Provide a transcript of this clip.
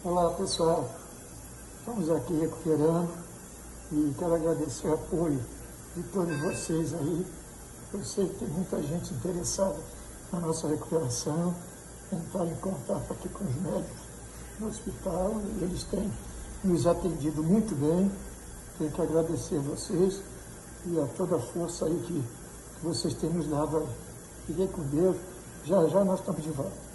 Olá pessoal, estamos aqui recuperando e quero agradecer o apoio de todos vocês aí. Eu sei que tem muita gente interessada na nossa recuperação, entrar em contato aqui com os médicos no hospital e eles têm nos atendido muito bem. Tenho que agradecer a vocês e a toda a força aí que vocês têm nos dado aí. Fiquem com Deus, já já nós estamos de volta.